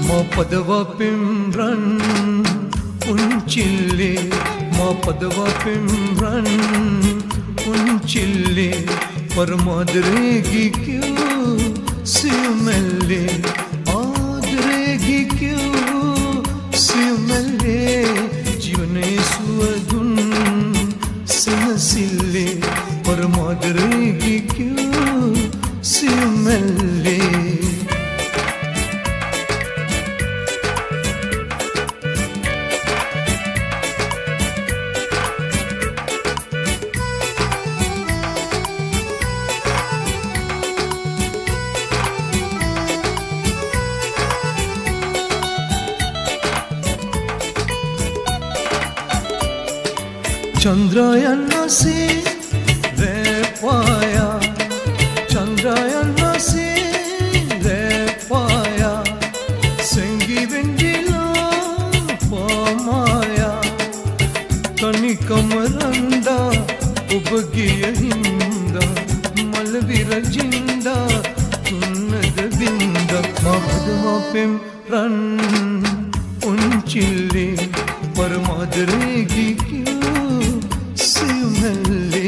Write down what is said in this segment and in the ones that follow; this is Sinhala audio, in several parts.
Ma padava pimran unchille, ma padava pimran unchille, par madregi kyun simelle, adregi kyun simelle, jivane suadun sahasille, par madregi kyun simelle. Chandrayana se re paya, Chandrayana se re paya, Sengi vendila pamaya, Tani kamaranda ubgiya hinda, Malvira jinda tunnad binda, Mahadva pim ran unchille, par madregi kyun simelle.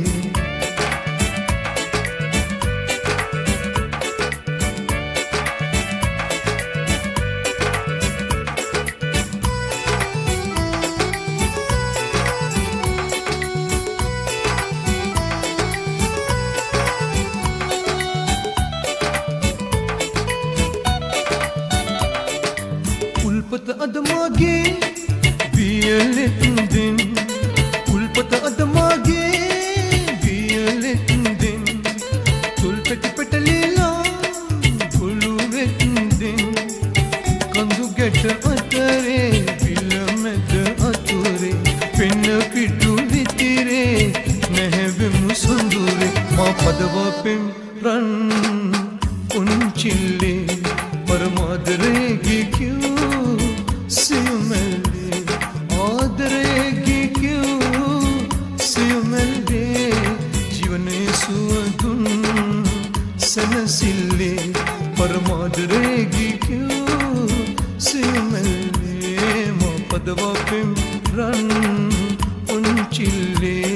Ulpat admage biyaletin, ulpat admage biyaletin, tulpet petalila guluvetin, kandu get atare filmet ature, pen pitu vitire nehve musundure, ma padava pim ran unchille, par madregi kyun simelle, adregi kyun simelle, jivane suadun sanasille, par madregi kyun simelle, ma padava pim ran unchille.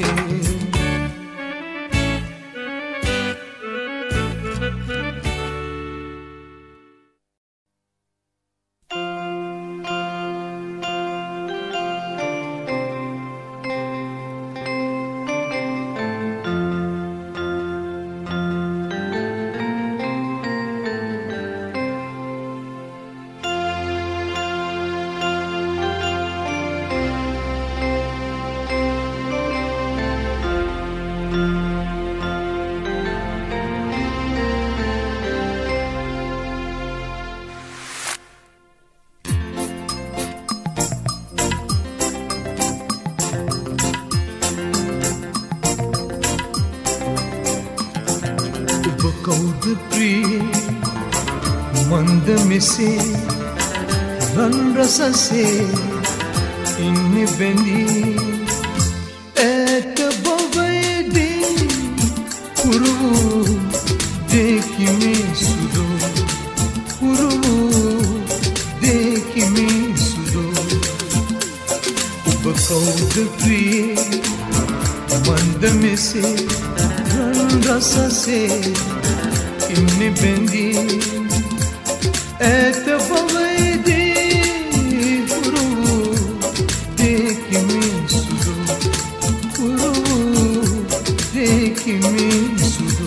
कौद प्रिय मंद में से रन रस से इन बेंदी ऐत बवैदी कुरु देखी में सुदो कुरु देखी में सुदो कौद प्रिय मंद में से रन रस से इन बेंदी ऐत बवैदी कुरु देखी में सुदो कुरु देखी में सुदो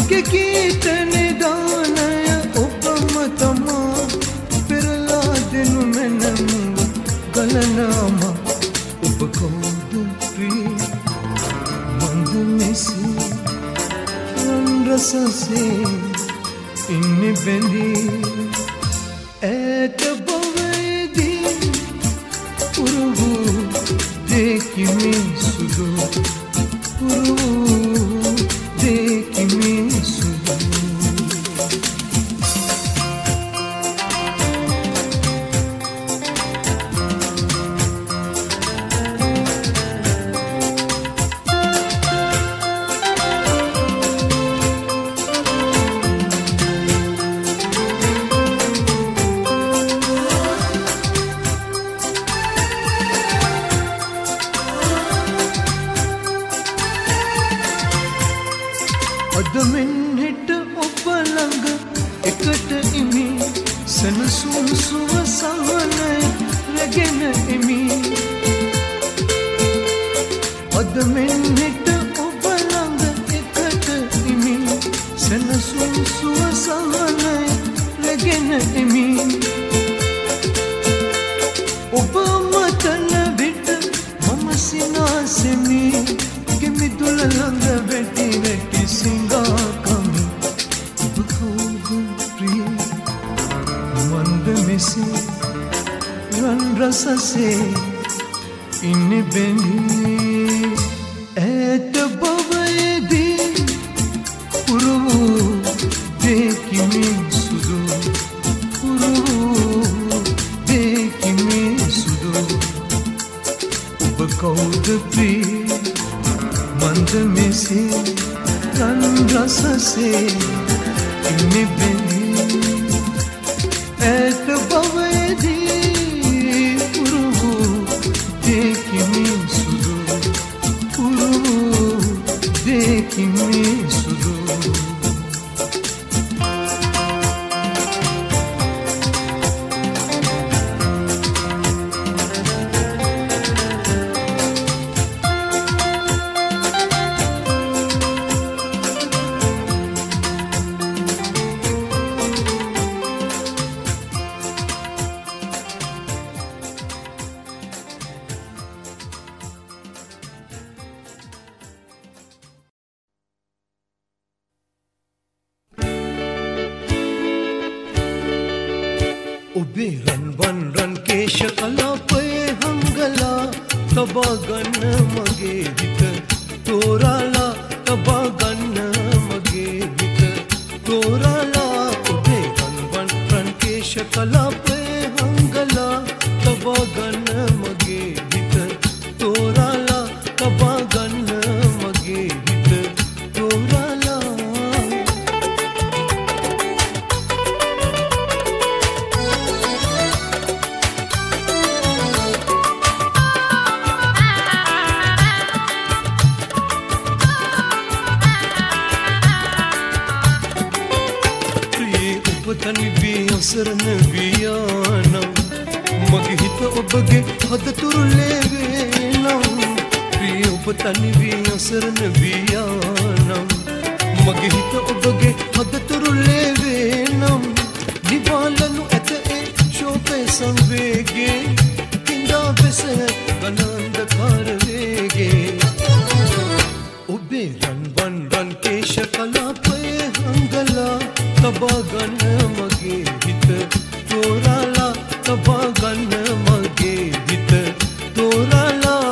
මගේ ගීත නිදානය ඔබම තමා පෙරලා දෙනු මැනමුව ගලනාම ඔබ කවුද ප්‍රිය මන්ද මෙසේ රන් රසසේ ඉන්නේ බැඳී ඈත බවේදී උරුහු දෙකිමි සුදු උරුහු දෙකිමි සුදු අදමින් හිට ඔබ ළඟ එකට ඉමි සනසුන් සුව සහනය රැගෙන එමි අදමින් හිට ඔබ ළඟ එකට ඉමි සනසුන් සුව සහනය රැගෙන එමි ඔබ මතන විට මම සිනාසෙමි ගෙමිදුල ළඟ වැටි වැටි සිඟාකමි ඔබ කවුද ප්‍රිය මන්ද මෙසේ රන් රසසේ ඉන්නේ බැඳී ඈත බවේදී උරුහු දෙකිමි සුදු උරුහු දෙකිමි සුදු ඔබ කවුද ප්‍රිය මන්ද මෙසේ රන් රසසේ ඉන්නේ බැඳී ඈත බවේදී උරුහු දෙකිමි සුදු උරුහු දෙකිමි සුදු ඔබේ රන්වන් රන් කේශ කලාපයේ හංගලා තබා ගන්න මගේ හිත තෝරාලා තබා ගන්න මගේ හිත තෝරාලා ඔබේ රන්වන් රන් කේශ කලාපයේ හංගලා තබා ගන්න මගේ හිත තෝරාලා තබා ගන්න මගේ හිත තෝරාලා තනි වී අසරණ වියානම් මගේ හිත ඔබගේ හද තුරුලේ වේනම් ප්‍රිය ඔබ තනි වී අසරණ වියානම් මගේ හිත ඔබගේ හද තුරුලේ වේනම් නිවාලනු ඇත ඒ ශෝකේ සංවේගේ කිඳා බෙස ගනන්දකාර වේගේ ඔබේ රන්වන් රන් කේශ කලාපයේ හංගලා තබා ගන්න මගේ හිත තෝරාලා තබා ගන්න මගේ හිත තෝරාලා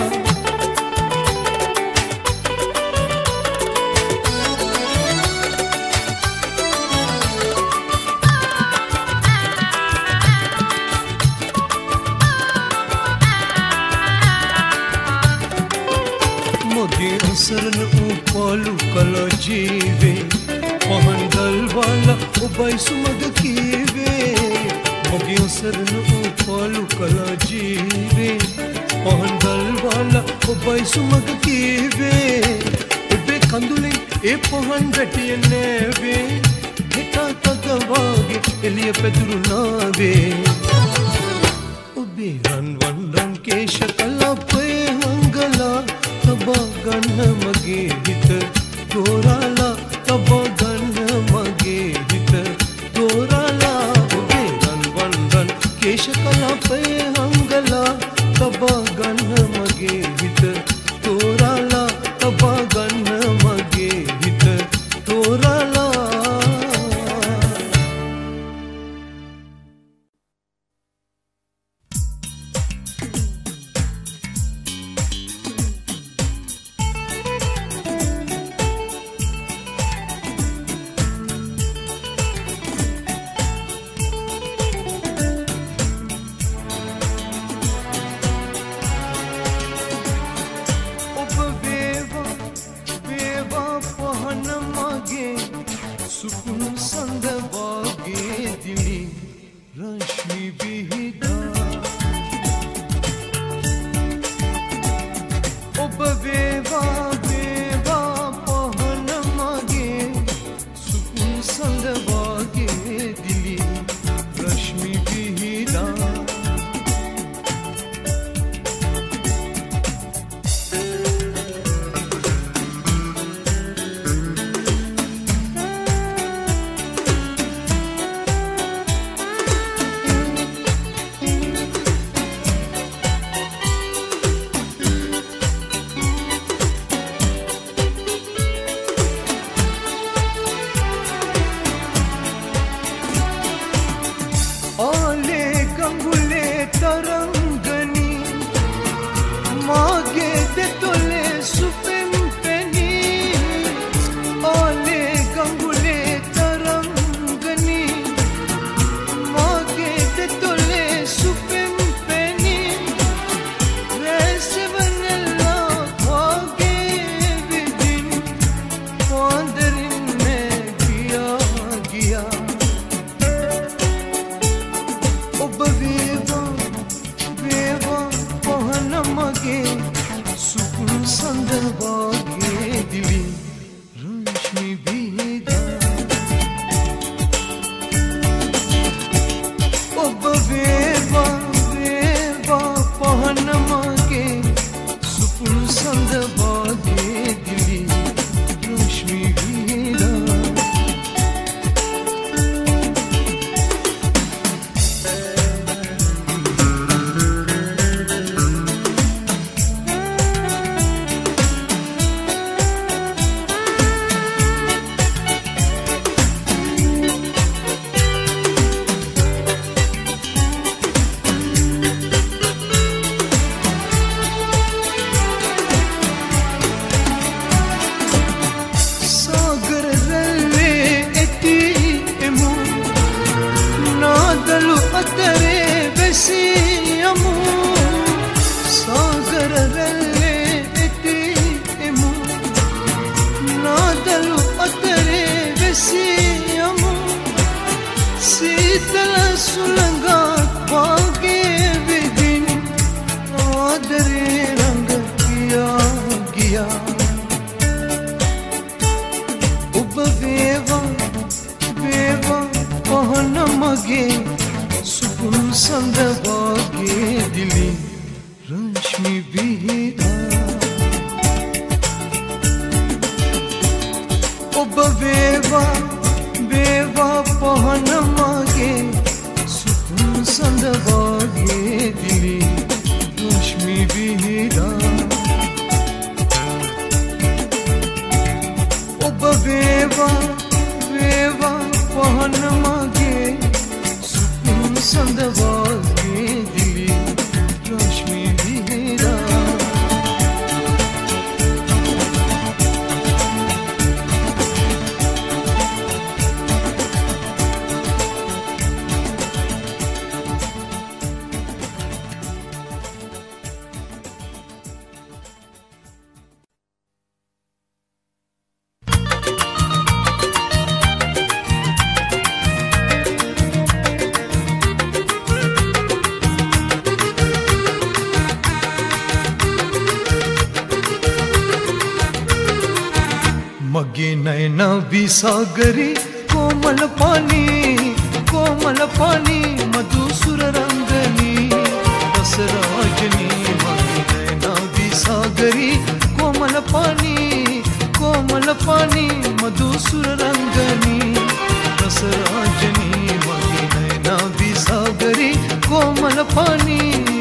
මගේ අසරණ වූ පාලු කලා ජීවේ පහන්දල් वाला ඔබයි සුමග කීවේ මගේ අසරණ වූ පාලු කලා ජීවේ පහන්දල් वाला ඔබයි සුමග කීවේ ඔබේ කඳුලෙන් ඒ පහන් වැටිය නෑවේ හිතා තදවාගේ එළිය පැතුරුනාවේ ඔබේ රන්වන් රන් කේශ කලාපයේ හංගලා තබා ගන්න මගේ හිත තෝරාලා තබා සුකුන් සඳ වාගේ දිලි රශ්මි විහිදා ඔබ වේවා වේවා පහන මගේ සුකුන් සඳ වාගේ දිලි රශ්මි විහිදා सागरी कोमल पानी मधुसुर रंगनी रस राजनी मगी नैना भी सागरी कोमल पानी मधुसुर रंगनी रस राजनी मगी नैना भी सागरी कोमल पानी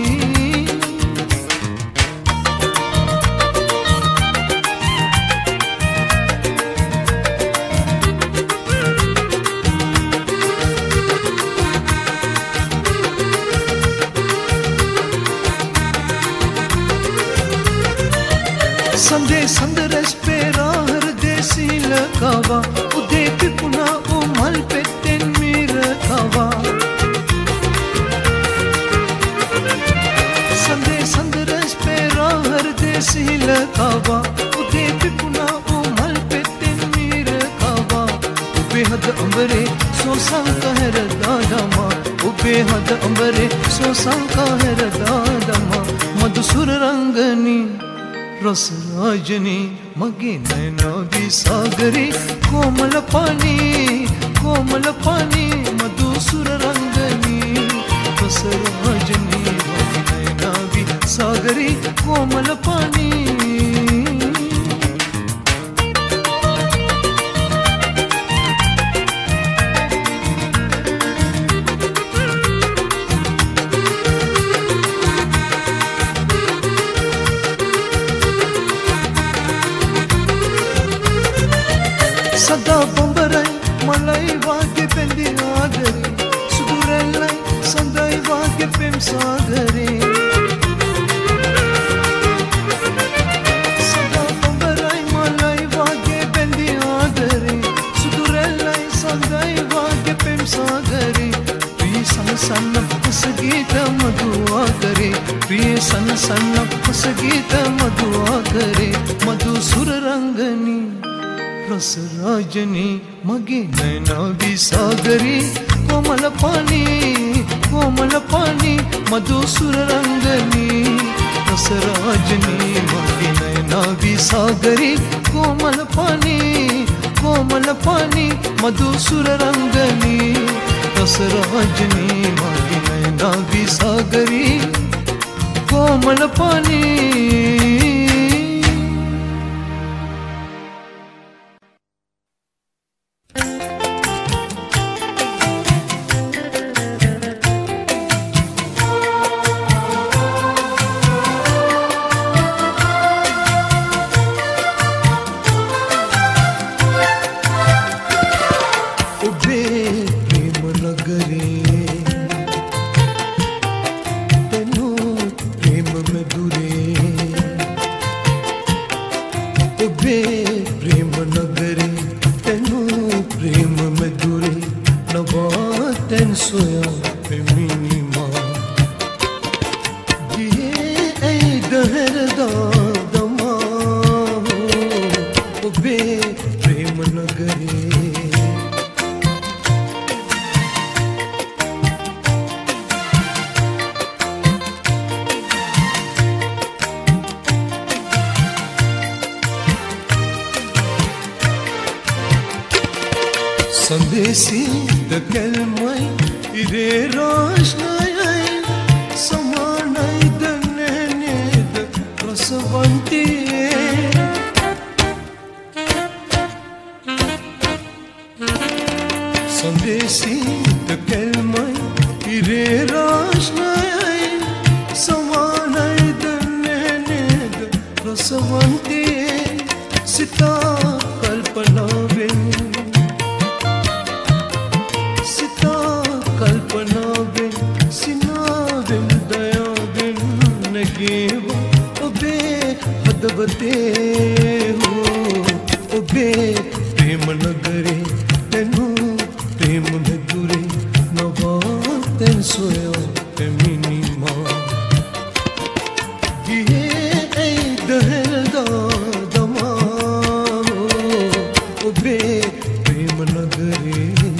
संदे संदरस पे राहर देसी लकावा उदे पिपुना ओ मल पेटेन मीर कावा संदे संदरस पे राहर देसी लकावा उदे पिपुना ओ मल पेटेन मीर कावा उबे हद अंबरे सोसा कहर दादमा उबे हद अंबरे सोसा कहर दादमा मधुसुर रंगनी रस राजनी मगे नैना विसागरी कोमल पानी मधुसुर रंगनी रस राजनी मगे नैना विसागरी कोमल पानी सदा बंबराई मलाई वागे पेंदी आगरी सुदूरेलाई संदाई वागे पेम सागरे सदा बंबराई मलाई वागे पेंदी आगरी सुदूरेलाई संदाई वागे पेम सागरे प्रिय सन सन हसगीत मधुआ करे प्रिय सन सन हसगीत मधुआ करे मधुसुर रंगनी रस राजनी मगे नैना विसागरी कोमल पानी मधुसुर रंगनी रस राजनी मगे नैना विसागरी कोमल पानी मधुसुर रंगनी रस राजनी मगे नैना विसागरी कोमल पानी संदेशी दकलमय इरे रोशनाय समानाय दनेनेद रसवंती संदेशी दकलमय इरे रोशनाय समानाय दनेनेद रसवंती सिता कल्पना हदवते हो ओबे प्रेम नगरे तेनु प्रेम में दूरे नवा तेन सोया तेमिनी माँ ये दहर दादमा ओबे प्रेम नगरे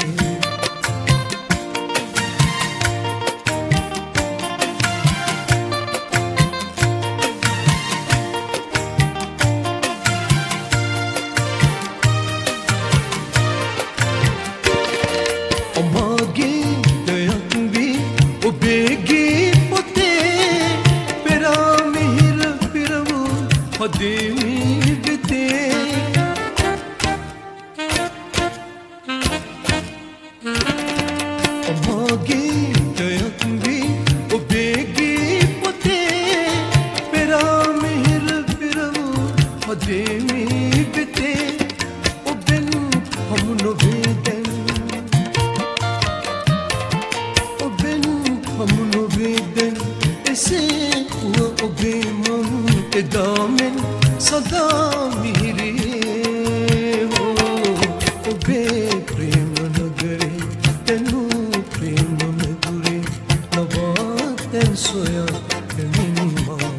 सदा मेरे हो ओबे प्रेम नगरे तेनु प्रेम में दूरे नवा तेन सोया तेमिनी माँ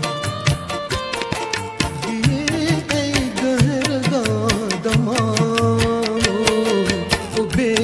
ये गहर दादमा ओबे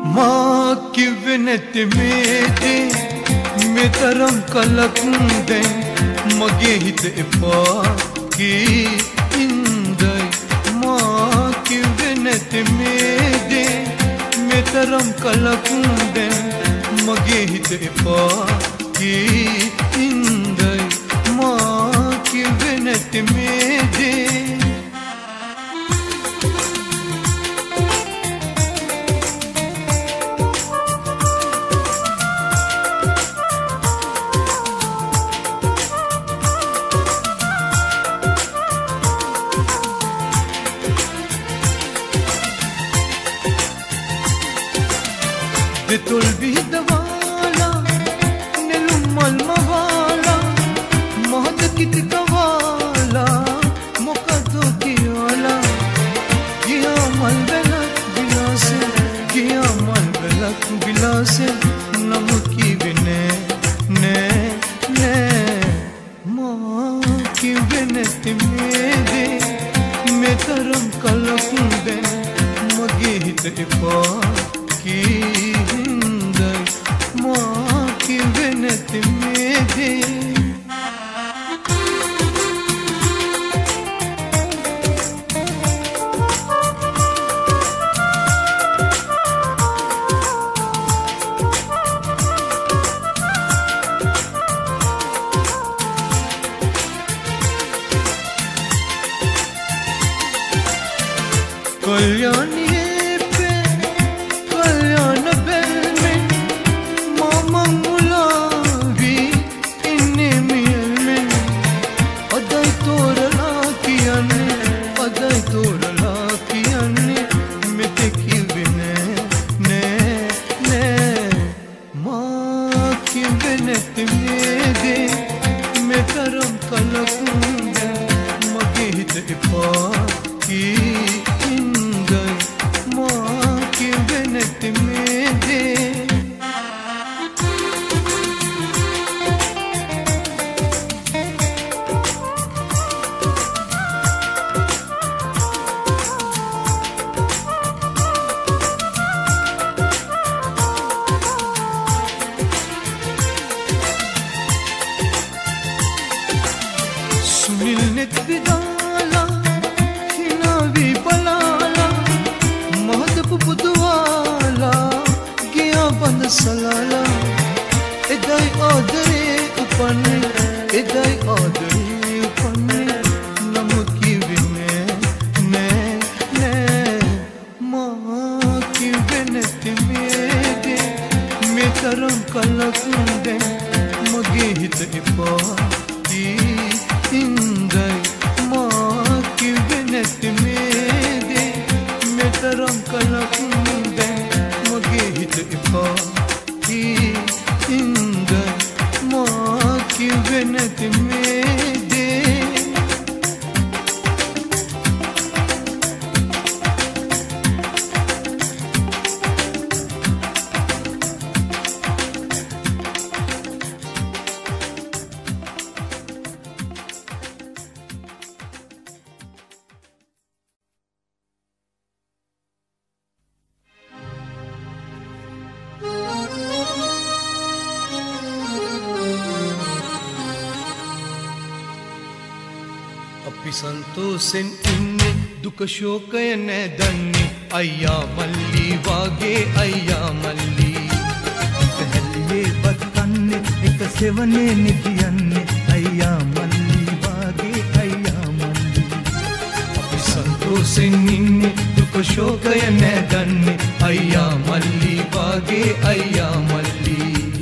माँ किवे නැති මේ දේ මෙතරම් කලක් දැන් මගේ හිත එපා කී ඉඳයි माँ කිවේ නැති මේ දේ මෙතරම් කලක් දැන් මගේ හිත එපා කී ඉඳයි माँ කිවේ නැති මේ දේ दितुल विधवाला नीलुमल मवाला महत कित कवाला मुकदो कियाला गिया मल गलत गिलासे गिया मल गलत गिलासे नमकी बिने ने ने माँ की बिने तिमेरे मैं तरम कलक दे मगे हित इपा की माँ की विनती मेरे कल्याणी संतोषෙන් ඉන්නේ දුක ශෝකය නැදන්නේ අයියා මල්ලි වාගේ අයියා මල්ලි පැහැල්ලේ වත් කන්නේ එක සෙවනේ නිදියන්නේ අයියා මල්ලි වාගේ අයියා මල්ලි අපි संतोषෙන් ඉන්නේ දුක ශෝකය නැදන්නේ අයියා මල්ලි වාගේ අයියා මල්ලි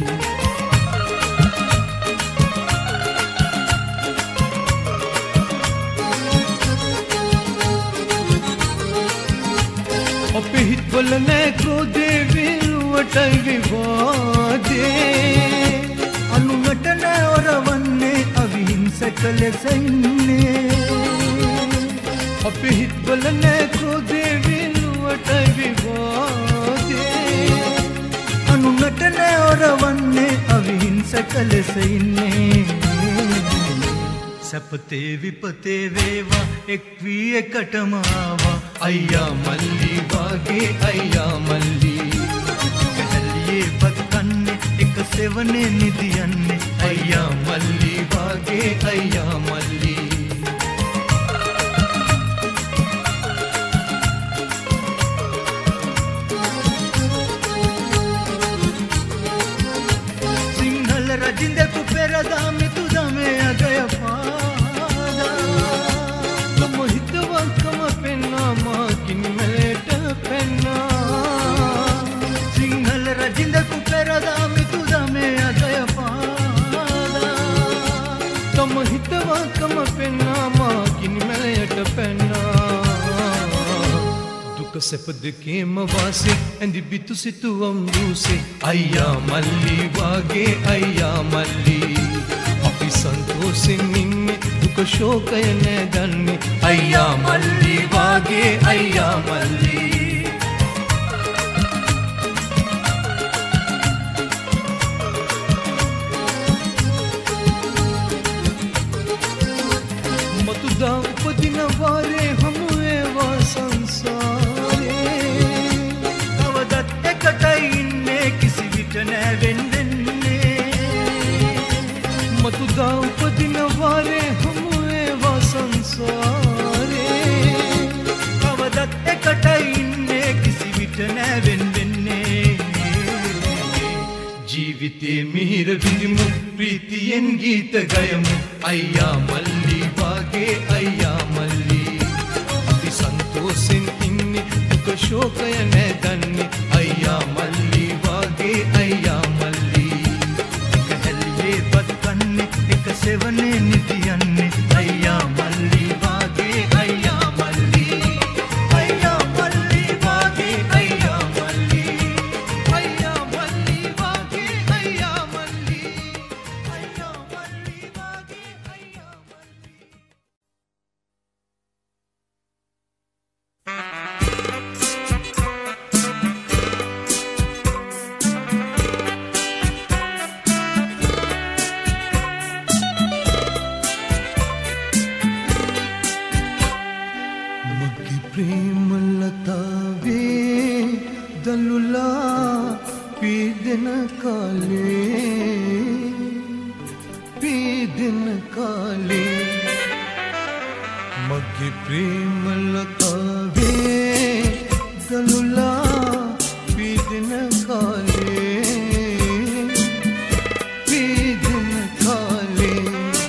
अपे हित बोलने क्रोधे विलुवटै विवादे अनुवटන ඔරවන්නේ අවිහිංසක ලෙස ඉන්නේ अपे हित बोलने क्रोधे विलुवटै विवादे अनुवटන ඔරවන්නේ අවිහිංසක ලෙස ඉන්නේ සපතේ විපතේ වේවා එක් වී එකටම ආවා අයියා මල්ලි වාගේ අයියා මල්ලි එක සෙවනේ නිදියන්නේ අයියා මල්ලි වාගේ අයියා මල්ලි සිංහල රජින්දකු පෙරදා මිතුදමේ අගය පාදා තම හිතවත්කම පෙන්නා මාකින් මලට පෙන්නා සිංහල රජින්දකු පෙරදා මිතුදමේ අගය පාදා තම හිතවත්කම පෙන්නා මාකින් මලයට පෙන්නා දුක සැප දෙකේම වාසේ ඇඳි බිතු සිතුවම් දූසේ අයියා මල්ලි වාගේ අයියා මල්ලි අපි සන්තෝෂෙන් ඉන්නේ දුක ශෝකය නැදන්නේ අයියා මල්ලි වාගේ අයියා මල්ලි මතුදා උපදින වාරේ හමු ඒවා සංසාරේ කවදත් එකටයි ඉන්නේ කිසි විට නෑ වෙන්නෙන්නේ මතුදා උපදින වාරේ හමු ඒවා සංසාරේ කවදත් එකටයි ඉන්නේ කිසි විට නෑ වෙන්නෙන්නේ ජීවිතේ මිහිර විඳිමු ප්‍රීතියෙන් ගීත ගයමු අයියා මල්ලි වාගේ අයියා මල්ලි අපි සන්තෝෂෙන් ඉන්නේ දුක ශෝකය නැදන්නේ අයියා මල්ලි වාගේ අයියා මල්ලි එක හැල්ලේ පත් කන්නේ එක සෙවනේ නිදියන්නේ අයියා මල්ලි වාගේ අයියා මල්ලි අයියා මල්ලි වාගේ අයියා මල්ලි අයියා මල්ලි වාගේ අයියා මල්ලි අයියා මල්ලි වාගේ අයියා මල්ලි මගේ ප්‍රේම ලතාවේ දලුලා පීදෙන කාලේ මගේ ප්‍රේම ලතාවේ දලුලා පීදෙන කාලේ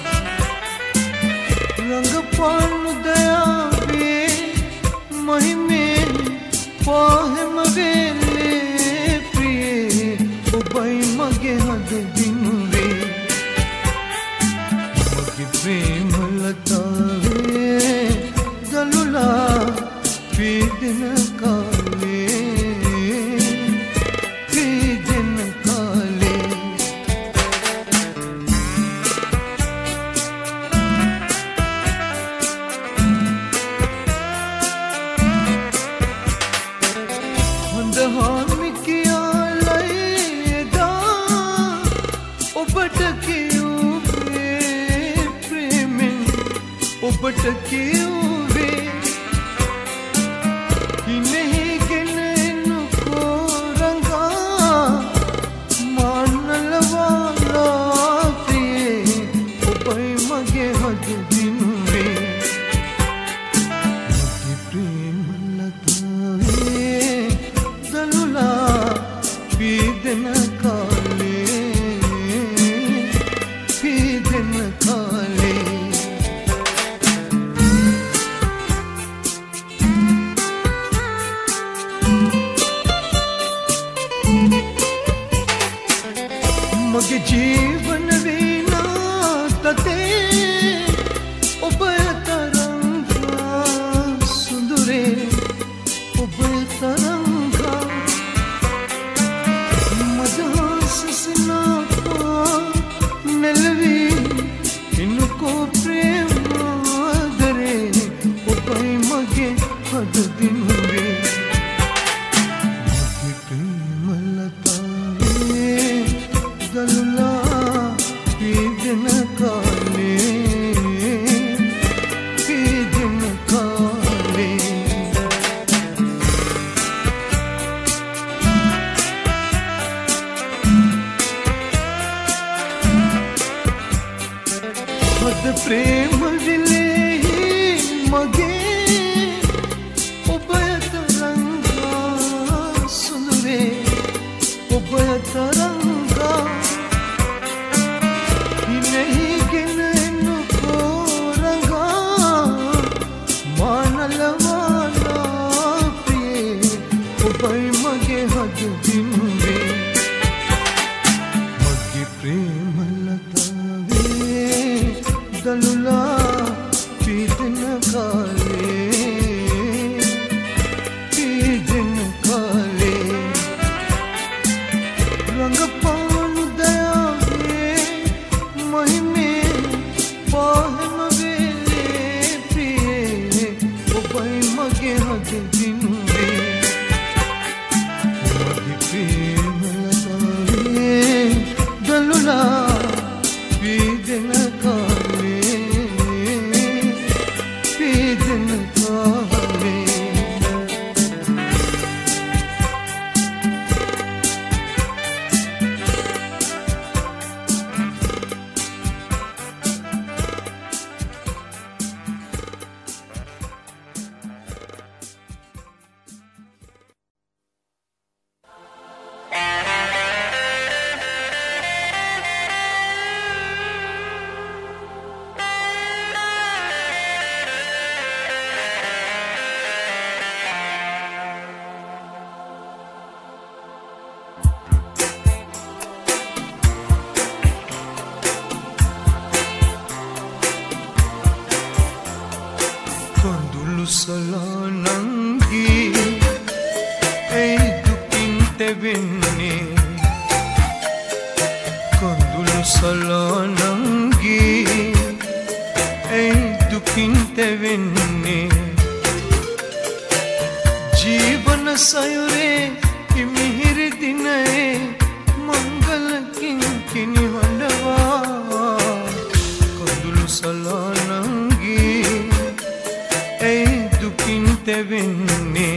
රංගපානු දයාවේ මහිමෙන් පාහෙම වෙන්නේ ප්‍රියේ ඔබයි මගේ හද දිනුවේ මගේ ප්‍රේම ලතාවේ දලුලා පීදෙන කාලේ හොඳහාමි කියාලයි එදා ඔබට කිව්වේ ප්‍රේමෙන් ඔබට කිව්වේ හිනෙහිගෙන එන්නකෝ රංගා මාන්නලවාලා ප්‍රියේ ඔබයි මගේ හද දිනුවේ මගේ ප්‍රේම ලතාවේ දලුලා පීදෙන කාලේ काले दिन काले रंग पान दया महिमे पाहम वेले प्रिय ओ भाई मगे हद दिन रे मगे प्रेम लगावे दलुला दिन काले दिन काले Solanangi ei dukin tevenne kondulu solanangi ei dukin tevenne jeevan sayure imihir dinae mangal kinkini hondava kondulu solanangi ei dukin tevenne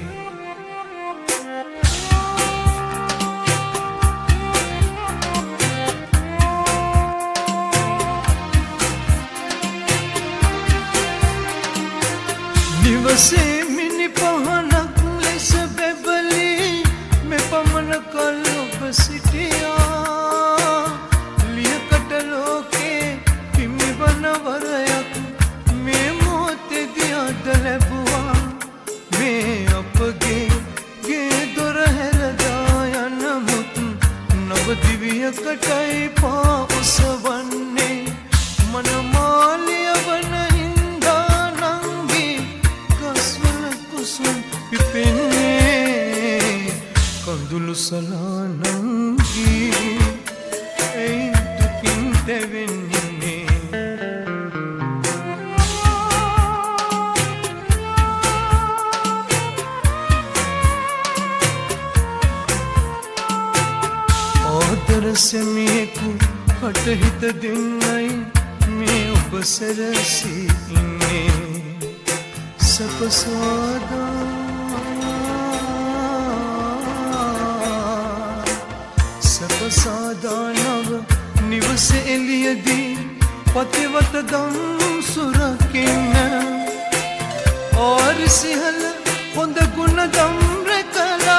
nivase mini pahanak les bebali me paman kalop sitiya liya kataloke kimi banavarayak me mote diya dalabuwa me apge ge dor herada yanamut nav diviya katai pa usvanne manamaliya banhinda nangi kaswala kusum pipenne kondulu salanangi ei dukin tevenne se meku hit dinnai me obsarasi inne sapasada sapasada nav nivase eliyadi pativat dam surakinna aur sihal hond gun dam rekala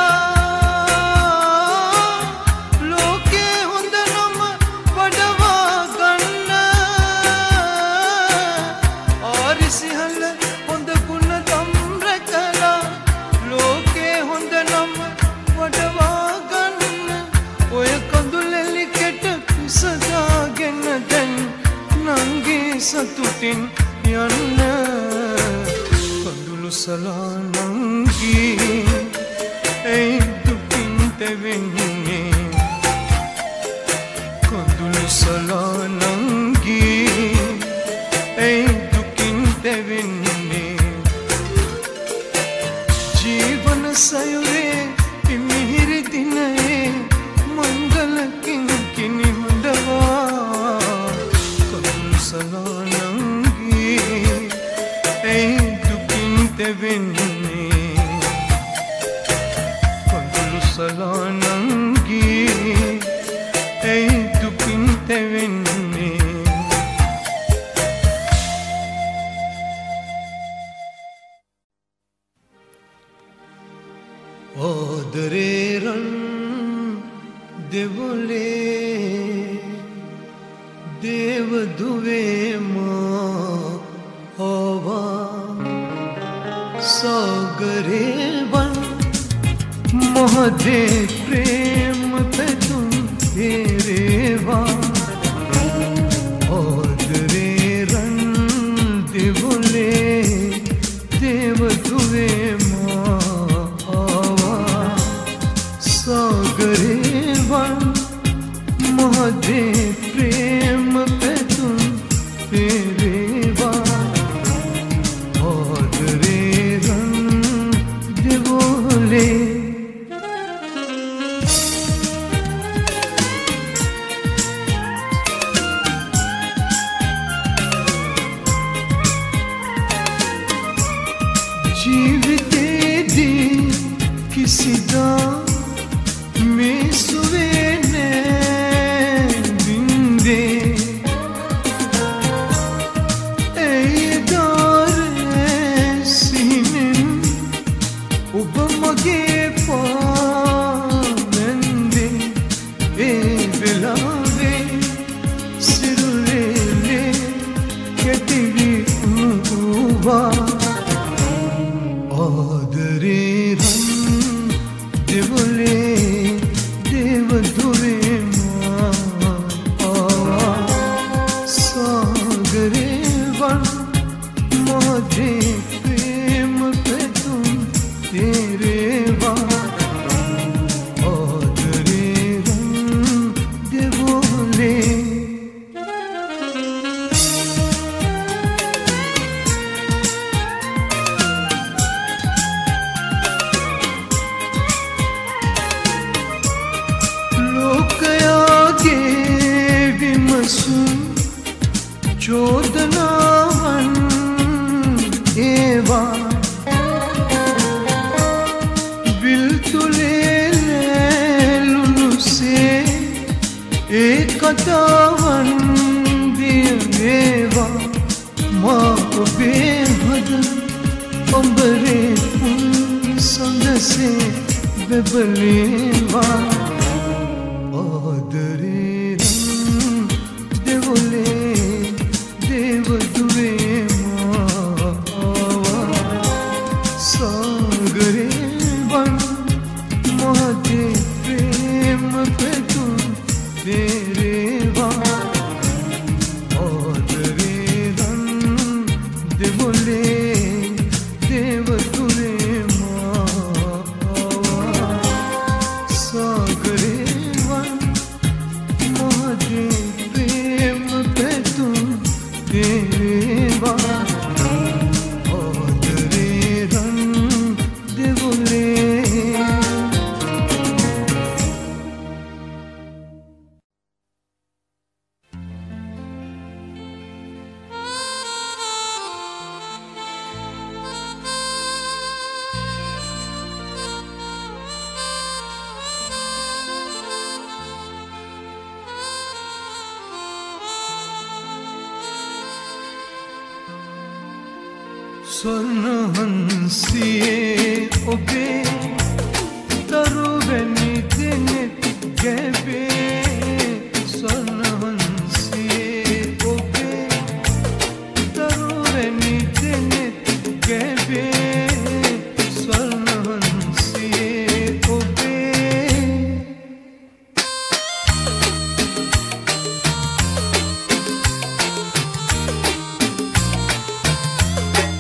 satutin yanna kondulu salanangi ei dukin tevenne kondulu salanangi ei dukin tevenne jeevan sayure imihir dinae mangal kinkini hondava salanangi ei dukin tevenne kondulu salanangi ei dukin tevenne odare ran devole dev duve ma hova sagare ban mahade prem pe tum tereva odre ran devole ජීවිතේදී කිසිදා මේ සුවේ නෑ බින්දේ ඒදාරේ සිහිනෙන් ඔබ මගේ පාවෙන්දේ ඒ වෙලාවේ සිරුරේ කෙටිවි උනුවා ආදරේ රන් දෙවලේ දේවදුවේ මා සාගරේ වන් මහදේ ප්‍රේම පෙතුම් තේරේ වා ආදරේ රන් දෙවලේ චෝදනාවන් ඒවා විල්තුලේ ලැලුණුසේ ඒ කතාවන් දියවේවා මා ඔබේ හද ඔඹරේ පුන් සඳසේ බැබලේවා ආදරේ දෙවොලේ දේවදුවේ මාවා සාගරේ වන් මහදේ ප්‍රේම පෙතුම් තේරේවා ආදරේ රන් දෙවොලේ දේවදුවේ මාවා සාගරේ වන් මහදේ ප්‍රේම පෙතුම් දේවා ආදරේ රන් දෙවොලේ ස්වර්ණහංසියේ ඔබේ තරුවැනි දෙනෙත් ගැබේ ස්වර්ණහංසියේ ඔබේ තරුවැනි දෙනෙත් ගැබේ ස්වර්ණහංසියේ ඔබේ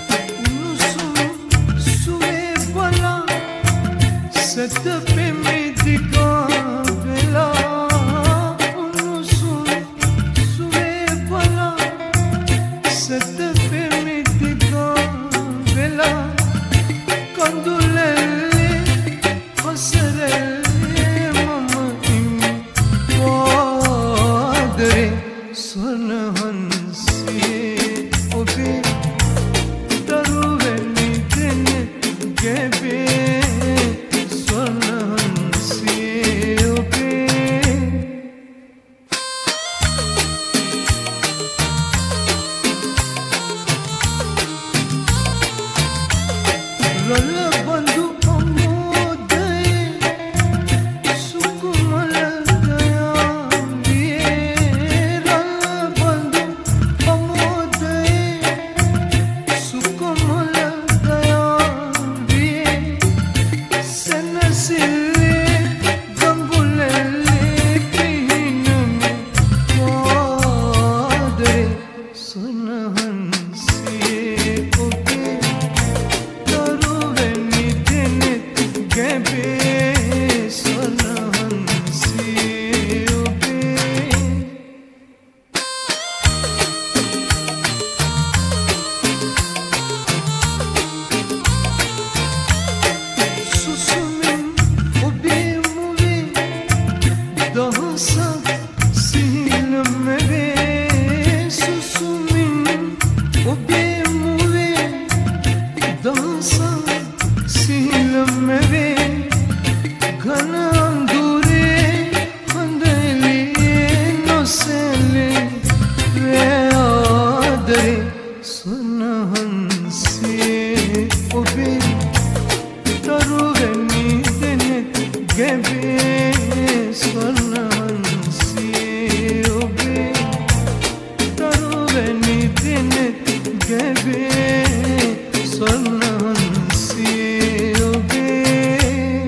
Set up in me වහන්සේ ඔබේ තරුවැනි දෙනෙත් ගැබේ ස්වර්ණවහන්සේ ඔබේ තරුවැනි දෙනෙත් ගැබේ ස්වර්ණවහන්සේ ඔබේ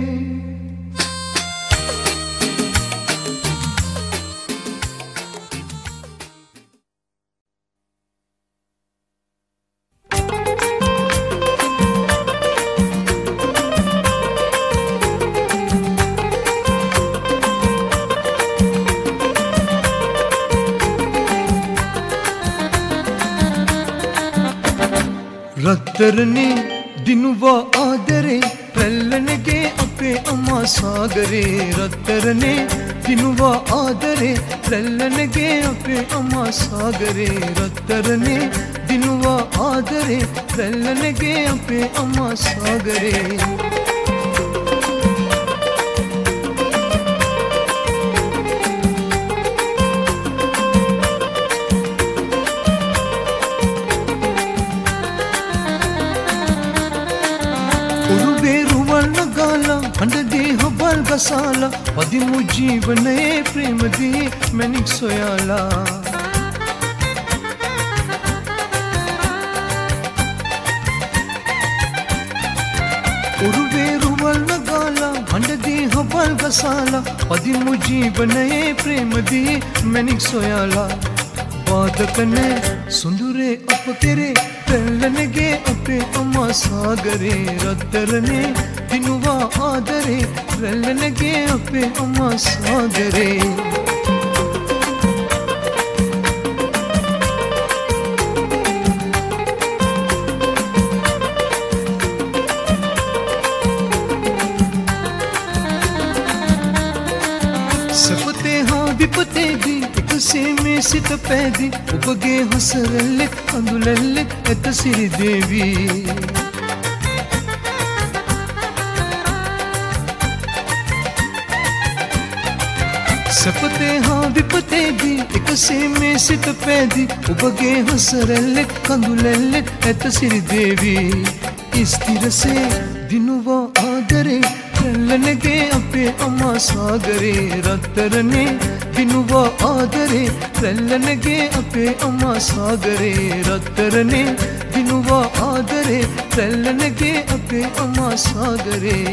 රත්තරනේ දිනුවා ආදරේ රැල්ලනගේ අපේ අම්මා සාගරේ රත්තරනේ දිනුවා ආදරේ රැල්ලනගේ අපේ අම්මා සාගරේ රත්තරනේ දිනුවා ආදරේ රැල්ලනගේ අපේ අම්මා සාගරේ हंडदी हबल गसाला पदिमु जीवने प्रेम दी मैनिक सोयाला उरुवे रुवल नगाला हंडदी हबल गसाला पदिमु जीवने प्रेम दी मैनिक सोयाला वादकने सुंदरे अपकेरे रැල්ලනගේ අපේ අම්මා සාගරේ රත්තරනේ දිනුවා ආදරේ රැල්ලනගේ අපේ අම්මා සාගරේ සපතේ හා විපතේදී එකසේ මේ සිත පැදී ඔබගේ හසරැල්ලෙත් අඳුලැල්ලෙත් ඇත සිරි දේවී සපතේ හා විපතේදී එකසේ මේ සිත පැදී ඔබගේ හසරැල්ලෙත් කඳුලැල්ලෙත් ඇත සිරි දේවී ස්ථිරසේ දිනුවා ආදරේ රැල්ලනගේ අපේ අම්මා සාගරේ රත්තරනේ දිනුවා ආදරේ රැල්ලනගේ අපේ අම්මා සාගරේ රත්තරනේ දිනුවා ආදරේ රැල්ලනගේ අපේ අම්මා සාගරේ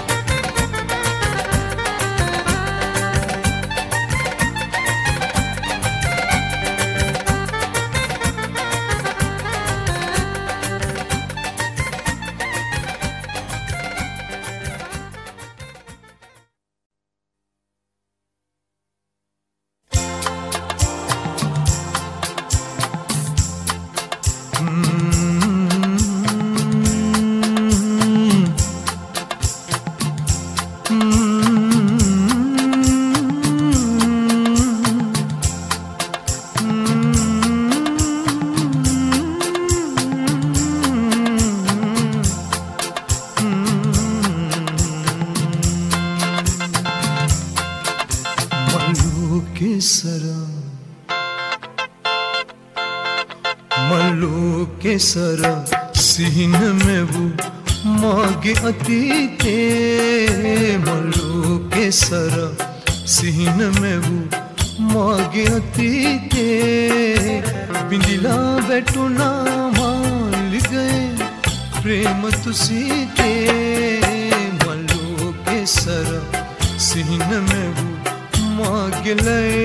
केसर सिहिन में वो मागे अतीते मल्लू केसर सिहिन में वो मागे अतीते बिंदिला बैठुना माल गए प्रेम तुसीते मल्लू केसर सिहिन में वो मागे लए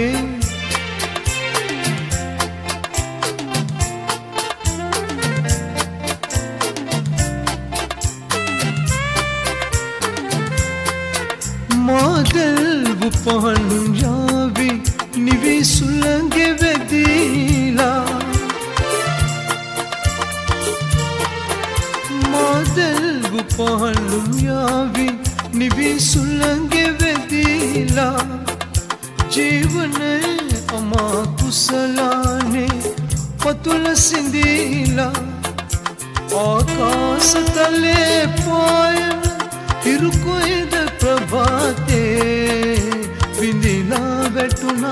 ಮಾದಲ್ವು ಪಹಣ್ಣು ಯಾವಿ ನಿವಿ ಸುಲ್ಲಂಗೆ ವೆದೀಲ ಮಾದಲ್ವು ಪಹಣ್ಣು ಯಾವಿ ನಿವಿ ಸುಲ್ಲಂಗೆ ವೆದೀಲ ಜೀವನ ಅಮ ಕುಸಲಾನೆ ಪತುಲ ಸಿಂದೀಲ ಆಕಾಶ ತಲೆ ಪಾಯನ ತಿರುಕೊಯ್ದ ಪ್ರಭಾತೆ ಬಿಂದಿನ ಬೆಟ್ಟುನ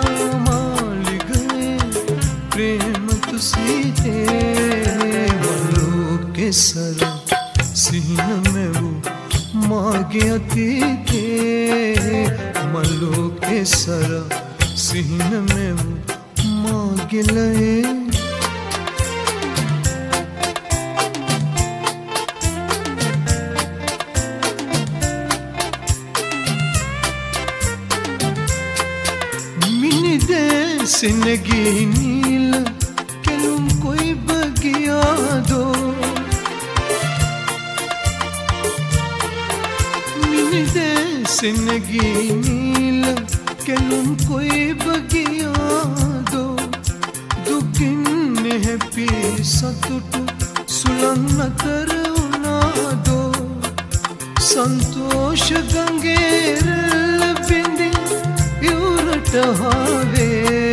ಮಾಲಿಗೇ ಪ್ರೇಮ ತುಸೀತೆ ಮಲ್ಲೋಕೆ केसर सिहिන මෙව් මාගේ අතීතේ මල්ලෝ केसर සිහින මෙව් මාගේ ලයේ जिंदगी नील केलुम कोई बगिया दो मिनी दे जिंदगी नील केलुम कोई बगिया दो दुगिन है पी सतुटु सुलंग नतर उना दो संतोष गंगेर बिंदी युरट हावे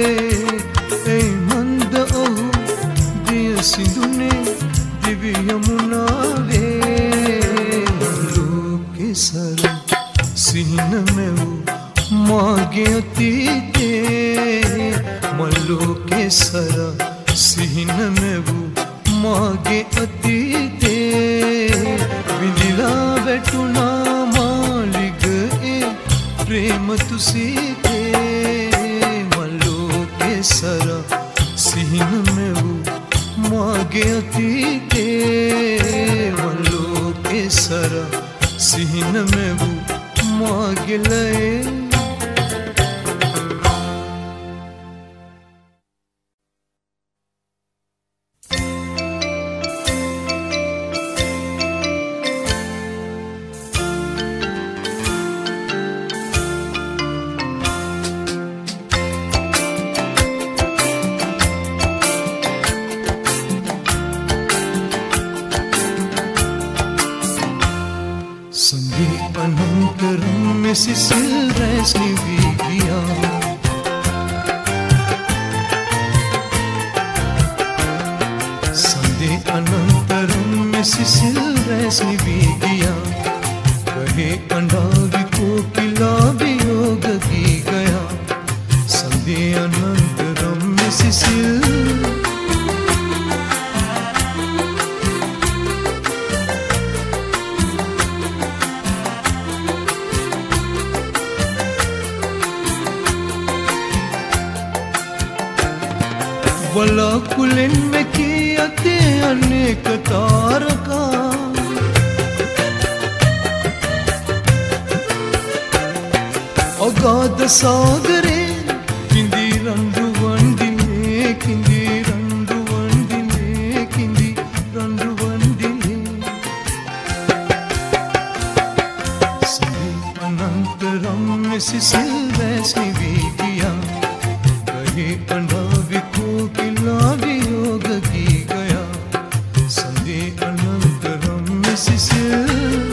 मंद ओहु दिय सिंधुने दिव्य यमुना वे केसर सिहिන මෙව් මාගේ අතීතේ මල්ලෝ केसर සිහින මෙව් මාගේ අතීතේ විඳිලා වැටුණා මාලිග ඒ ප්‍රේම තුසිතේ මල්ලෝ केसर සිහින මෙව් මාගේ අතීතේ මල්ලෝ केसर සිහින මෙව් මාගේ ලයේ Sisil resni vigia Sande anantaram में sisil resni vigia कहे अंडावी कोकिला वियोग की गया संदे अनंतरम में सिसिल वलाकुलिन में किया ते अनेक तारका अगाध सागरे किंदी रंडु वंडिले किंदी रंडु वंडिले किंदी रंडु वंडिले सभी अनंतरम में सिसिल वैसी विगिया कहे अंडावी कोकिला वियोग की गया संदे अनंतरम में सिसिल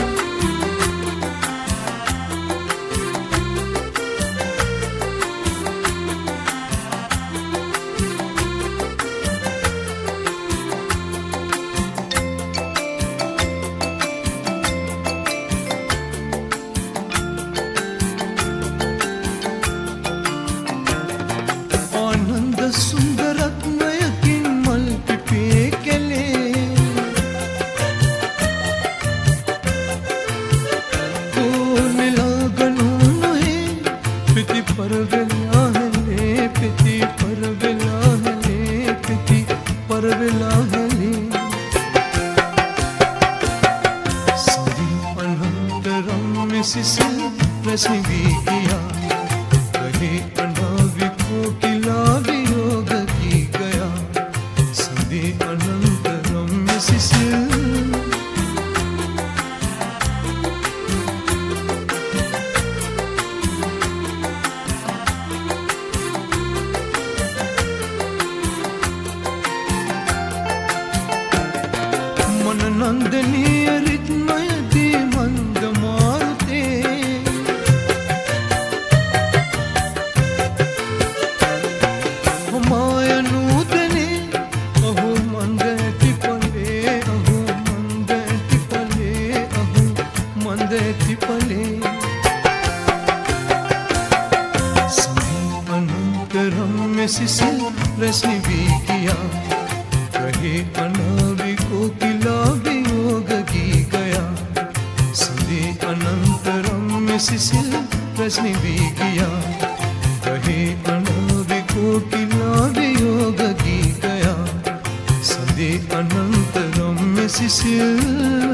नंदनीय रितमय दी मंद मारते माया नूतने अहो मंदति पले अहो मंदति पले अहो मंदति पले सभी अनंतरम में सिसिल रश्मि भी किया कहे अनावी कोकिला भी සුවස් නිවී ගියා කහේ අනාවේ කෝකිලා වියෝග ගීතයා සඳේ අනන්ත රම්‍ය සිසිල්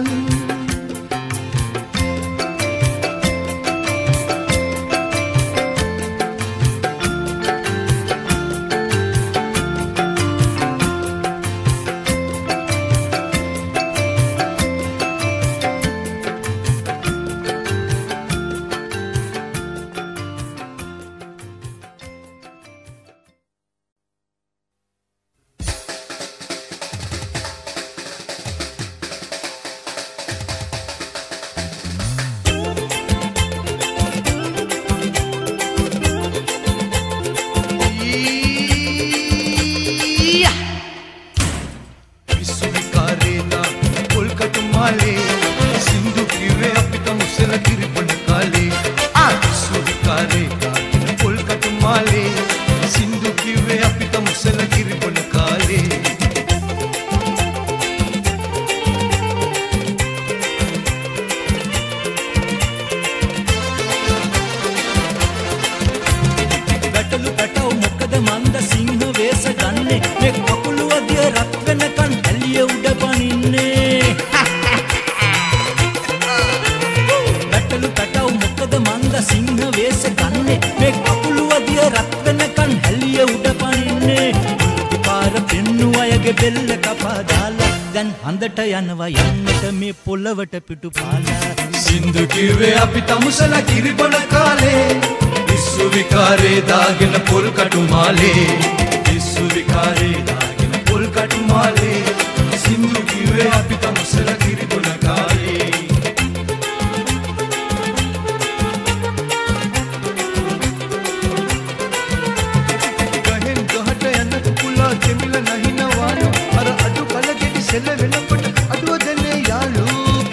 යනවා යන්නට මේ පොළවට පිටු පාලා සින්දු කිව්වේ අපි තමුසලා කිරිබොන කාලේ විශ්ව විකාරේ දාගෙන පොල් කටු මාලේ විශ්ව විකාරේ දාගෙන පොල් කටු මාලේ සින්දු කිව්වේ අපි තමුසලා කිරිබොන කාලේ ගහෙන් ගහට යන කුකුලා දෙමිල නැහිනවාලු අර අඩු කල ගෙඩි සෙල වෙනකොට අඩුව දෙන්නේ යාලු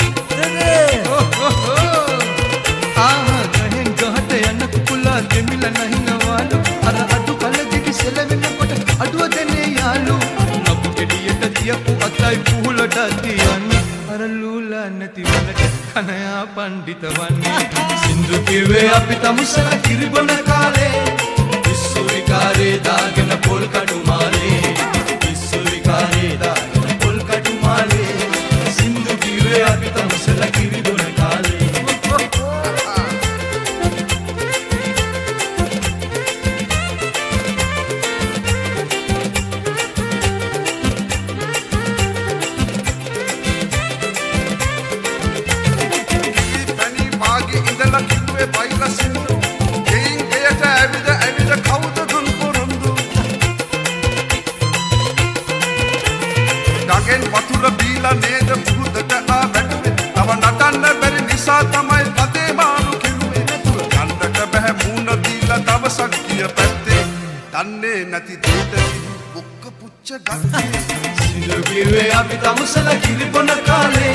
ගහෙන් ගහට යන කුකුලා දෙමිල නැහිනවාලු අර අඩු කල ගෙඩි සෙල වෙනකොට අඩුව දෙන්නේ යාලු නපු ගෙඩියට තියපු අතයි පුහුලට තියන්නේ අර ලූලා නැති වලට කනයා පණ්ඩිත වන්නේ සින්දු කිව්වේ අපි තමුසලා කිරිබොන කාලේ විශ්ව විකාරේ දාගෙන පොල් කටු මාලේ විශ්ව විකාරේ දාගෙන පොල් කටු මාලේ සින්දු කිව්වේ අපි තමුසලා කිරිබොන කාලේ නැති දෙයට බොක්ක පුච්ච ගත්තේ සින්දු කිව්වේ අපි තමුසලා කිරිබොන කාලේ